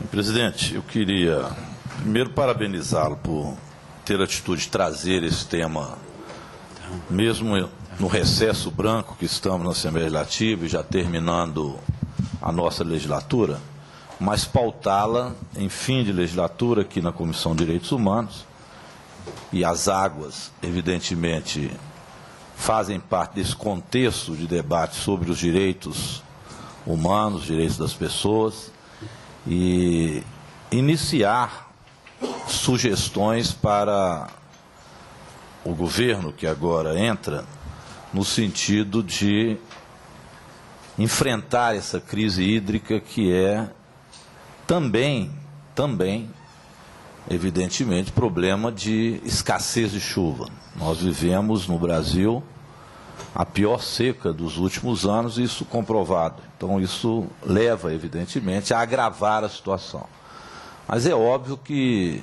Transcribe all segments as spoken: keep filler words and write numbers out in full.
Presidente, eu queria primeiro parabenizá-lo por ter a atitude de trazer esse tema, mesmo no recesso branco que estamos na Assembleia Legislativa e já terminando a nossa legislatura, mas pautá-la em fim de legislatura aqui na Comissão de Direitos Humanos. E as águas, evidentemente, fazem parte desse contexto de debate sobre os direitos humanos, os direitos das pessoas, e iniciar sugestões para o governo que agora entra, no sentido de enfrentar essa crise hídrica que é também, também, evidentemente, problema de escassez de chuva. Nós vivemos no Brasil a pior seca dos últimos anos, isso comprovado. Então, isso leva, evidentemente, a agravar a situação. Mas é óbvio que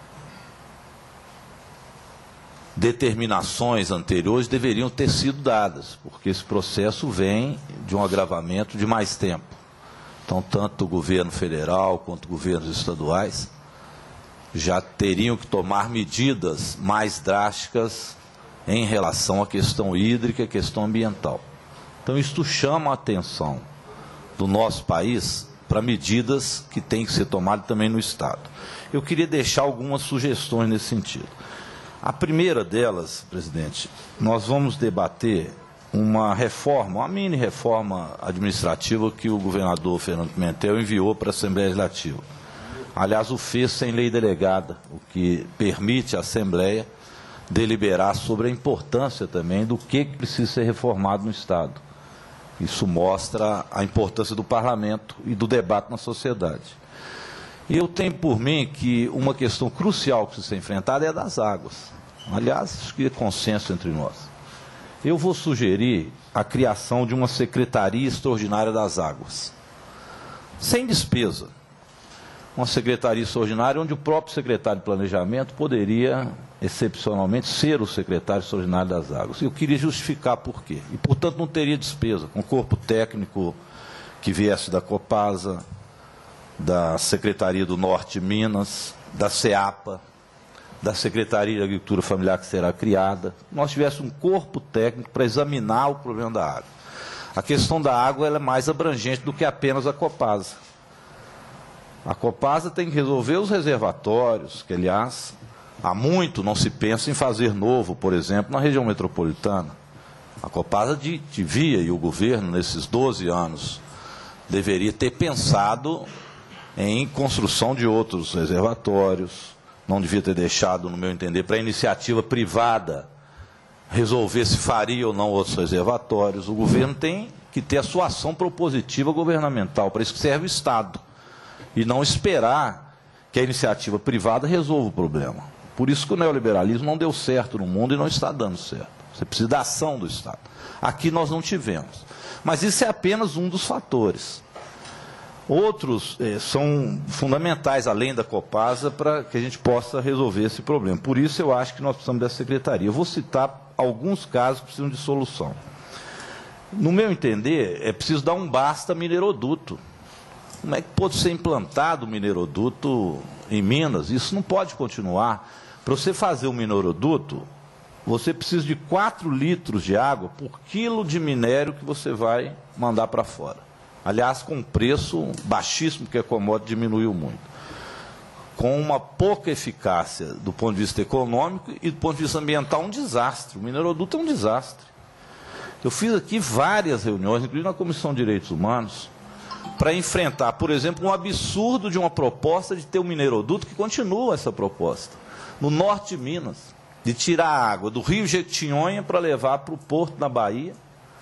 determinações anteriores deveriam ter sido dadas, porque esse processo vem de um agravamento de mais tempo. Então, tanto o governo federal quanto governos estaduais já teriam que tomar medidas mais drásticas em relação à questão hídrica e à questão ambiental. Então, isto chama a atenção do nosso país para medidas que têm que ser tomadas também no Estado. Eu queria deixar algumas sugestões nesse sentido. A primeira delas, presidente, nós vamos debater uma reforma, uma mini-reforma administrativa que o governador Fernando Pimentel enviou para a Assembleia Legislativa. Aliás, o fez sem lei delegada, o que permite à Assembleia deliberar sobre a importância também do que precisa ser reformado no Estado. Isso mostra a importância do parlamento e do debate na sociedade. E eu tenho por mim que uma questão crucial que precisa ser enfrentada é a das águas. Aliás, acho que é consenso entre nós. Eu vou sugerir a criação de uma Secretaria Extraordinária das Águas, sem despesa. Uma Secretaria Extraordinária onde o próprio secretário de Planejamento poderia, excepcionalmente, ser o secretário extraordinário das águas. Eu queria justificar por quê. E, portanto, não teria despesa, com corpo técnico que viesse da Copasa, da Secretaria do Norte de Minas, da SEAPA, da Secretaria de Agricultura Familiar que será criada. Nós tivéssemos um corpo técnico para examinar o problema da água. A questão da água ela é mais abrangente do que apenas a Copasa. A Copasa tem que resolver os reservatórios, que, aliás, há muito não se pensa em fazer novo, por exemplo, na região metropolitana. A Copasa devia, e o governo, nesses doze anos, deveria ter pensado em construção de outros reservatórios, não devia ter deixado, no meu entender, para a iniciativa privada resolver se faria ou não outros reservatórios. O governo tem que ter a sua ação propositiva governamental, para isso que serve o Estado, e não esperar que a iniciativa privada resolva o problema. Por isso que o neoliberalismo não deu certo no mundo e não está dando certo. Você precisa da ação do Estado. Aqui nós não tivemos. Mas isso é apenas um dos fatores. Outros eh, são fundamentais, além da Copasa, para que a gente possa resolver esse problema. Por isso eu acho que nós precisamos dessa secretaria. Eu vou citar alguns casos que precisam de solução. No meu entender, é preciso dar um basta mineroduto. Como é que pode ser implantado o mineroduto em Minas? Isso não pode continuar. Para você fazer um mineroduto, você precisa de quatro litros de água por quilo de minério que você vai mandar para fora. Aliás, com um preço baixíssimo, porque a commodity diminuiu muito. Com uma pouca eficácia do ponto de vista econômico e do ponto de vista ambiental, um desastre. O mineroduto é um desastre. Eu fiz aqui várias reuniões, inclusive na Comissão de Direitos Humanos, para enfrentar, por exemplo, um absurdo de uma proposta de ter um mineroduto, que continua essa proposta, no norte de Minas, de tirar a água do rio Jequitinhonha para levar para o porto da Bahia.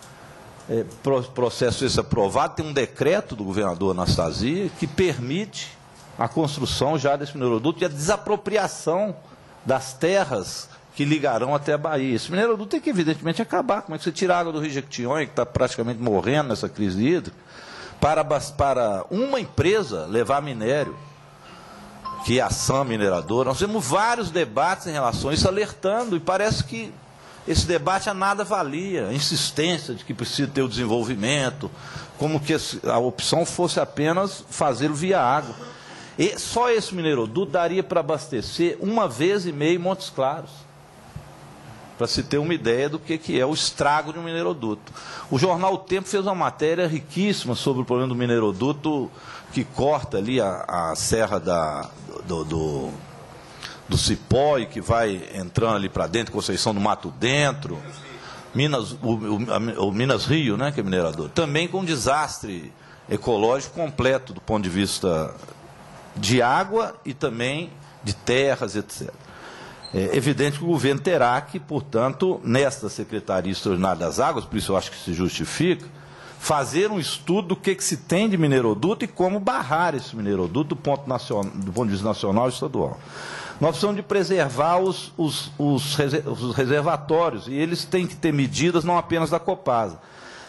É, processo esse aprovado, tem um decreto do governador Anastasia que permite a construção já desse mineroduto e a desapropriação das terras que ligarão até a Bahia. Esse mineroduto tem que, evidentemente, acabar. Como é que você tira a água do rio Jequitinhonha, que está praticamente morrendo nessa crise hídrica, para, para uma empresa levar minério, que é a SAM Mineradora? Nós temos vários debates em relação a isso, alertando, e parece que esse debate a nada valia, a insistência de que precisa ter o desenvolvimento, como que a opção fosse apenas fazê-lo via água. E só esse mineroduto daria para abastecer uma vez e meia Montes Claros, para se ter uma ideia do que, que é o estrago de um mineroduto. O jornal O Tempo fez uma matéria riquíssima sobre o problema do mineroduto que corta ali a, a serra da, do, do, do Cipó e que vai entrando ali para dentro, Conceição do Mato Dentro, Minas, o, o, o Minas Rio, né, que é minerador. Também com um desastre ecológico completo do ponto de vista de água e também de terras, etcétera. É evidente que o governo terá que, portanto, nesta Secretaria Extraordinária das Águas, por isso eu acho que se justifica, fazer um estudo do que, que se tem de mineroduto e como barrar esse mineroduto do ponto, nacional, do ponto de vista nacional e estadual. Nós precisamos de preservar os, os, os, os reservatórios, e eles têm que ter medidas não apenas da Copasa.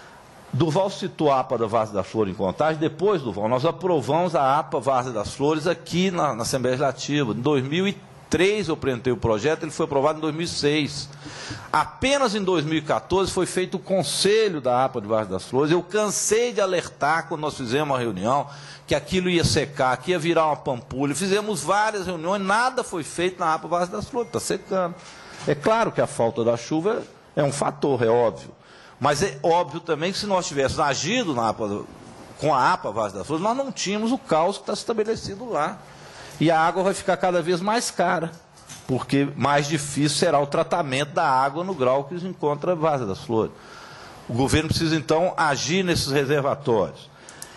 Durval citou a APA da Várzea das Flores em Contagem. Depois, Durval, nós aprovamos a APA Várzea das Flores aqui na, na Assembleia Legislativa. Em dois mil e três eu apresentei o projeto, ele foi aprovado em dois mil e seis. Apenas em dois mil e quatorze foi feito o conselho da APA de Várzea das Flores. Eu cansei de alertar quando nós fizemos uma reunião que aquilo ia secar, que ia virar uma pampulha. Fizemos várias reuniões, nada foi feito na APA Várzea das Flores, está secando. É claro que a falta da chuva é um fator, é óbvio. Mas é óbvio também que se nós tivéssemos agido na APA, com a APA Várzea das Flores, nós não tínhamos o caos que está estabelecido lá. E a água vai ficar cada vez mais cara, porque mais difícil será o tratamento da água no grau que se encontra a Várzea das Flores. O governo precisa, então, agir nesses reservatórios.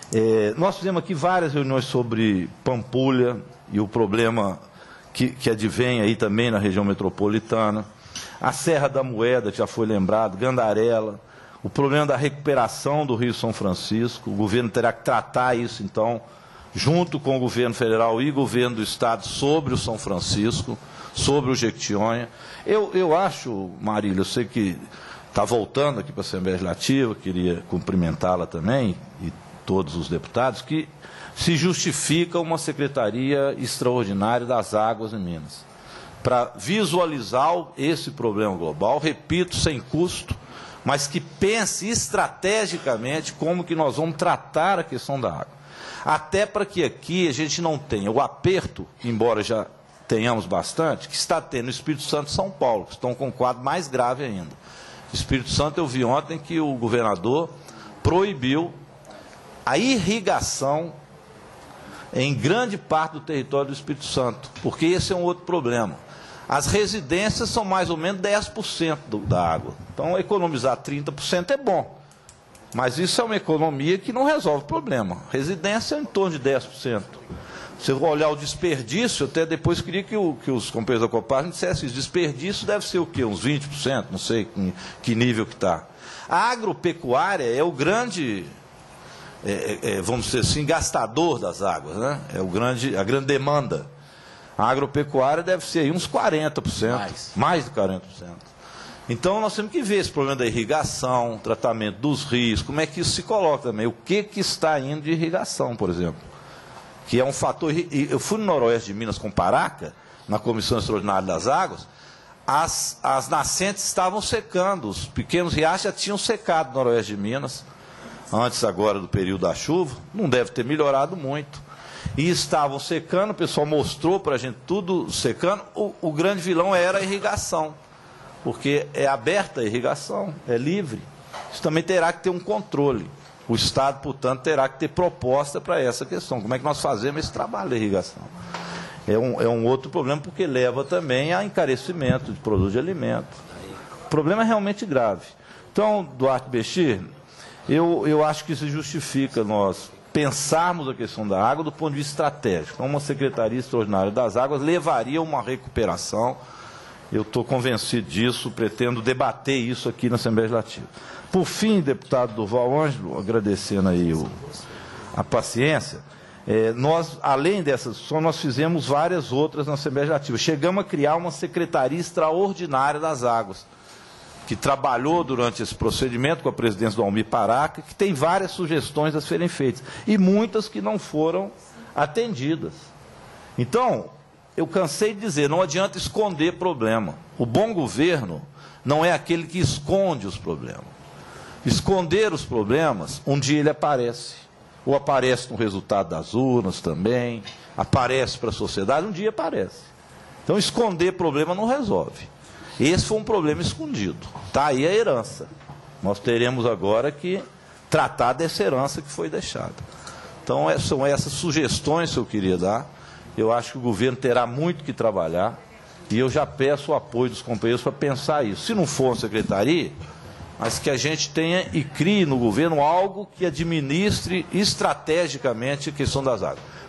É, nós fizemos aqui várias reuniões sobre Pampulha e o problema que, que advém aí também na região metropolitana. A Serra da Moeda, que já foi lembrado, Gandarela, o problema da recuperação do Rio São Francisco. O governo terá que tratar isso, então, junto com o governo federal e governo do estado, sobre o São Francisco, sobre o Jequitinhonha. Eu, eu acho, Marília, eu sei que está voltando aqui para a Assembleia Legislativa, queria cumprimentá-la também, e todos os deputados, que se justifica uma Secretaria Extraordinária das Águas em Minas, para visualizar esse problema global, repito, sem custo, mas que pense estrategicamente como que nós vamos tratar a questão da água. Até para que aqui a gente não tenha o aperto, embora já tenhamos bastante, que está tendo no Espírito Santo e São Paulo, que estão com um quadro mais grave ainda. No Espírito Santo eu vi ontem que o governador proibiu a irrigação em grande parte do território do Espírito Santo, porque esse é um outro problema. As residências são mais ou menos dez por cento do, da água. Então, economizar trinta por cento é bom. Mas isso é uma economia que não resolve o problema. Residência é em torno de dez por cento. Se eu olhar o desperdício, até depois queria que, o, que os companheiros da Copasa me dissessem isso. Desperdício deve ser o quê? Uns vinte por cento? Não sei em que nível que está. A agropecuária é o grande, é, é, vamos dizer assim, gastador das águas, né? É o grande, a grande demanda. A agropecuária deve ser aí uns quarenta por cento. Mais, mais de quarenta por cento. Então, nós temos que ver esse problema da irrigação, tratamento dos rios, como é que isso se coloca também. O que, que está indo de irrigação, por exemplo, que é um fator... Eu fui no noroeste de Minas com Paraca, na Comissão Extraordinária das Águas, as, as nascentes estavam secando, os pequenos riachos já tinham secado no noroeste de Minas, antes agora do período da chuva, não deve ter melhorado muito. E estavam secando, o pessoal mostrou para a gente tudo secando, o, o grande vilão era a irrigação. Porque é aberta a irrigação, é livre. Isso também terá que ter um controle. O Estado, portanto, terá que ter proposta para essa questão. Como é que nós fazemos esse trabalho de irrigação? É um, é um outro problema, porque leva também a encarecimento de produtos de alimento. O problema é realmente grave. Então, Duarte Bechir, eu, eu acho que se justifica nós pensarmos a questão da água do ponto de vista estratégico. Então, uma Secretaria Extraordinária das Águas levaria a uma recuperação. Eu estou convencido disso, pretendo debater isso aqui na Assembleia Legislativa. Por fim, deputado Durval Ângelo, agradecendo aí o, a paciência, é, nós, além dessa discussão, nós fizemos várias outras na Assembleia Legislativa. Chegamos a criar uma Secretaria Extraordinária das Águas, que trabalhou durante esse procedimento com a presidência do Almir Paraca, que tem várias sugestões a serem feitas, e muitas que não foram atendidas. Então, eu cansei de dizer, não adianta esconder problema. O bom governo não é aquele que esconde os problemas. Esconder os problemas, um dia ele aparece. Ou aparece no resultado das urnas também, aparece para a sociedade, um dia aparece. Então, esconder problema não resolve. Esse foi um problema escondido. Está aí a herança. Nós teremos agora que tratar dessa herança que foi deixada. Então, são essas sugestões que eu queria dar. Eu acho que o governo terá muito que trabalhar e eu já peço o apoio dos companheiros para pensar isso. Se não for uma secretaria, mas que a gente tenha e crie no governo algo que administre estrategicamente a questão das águas.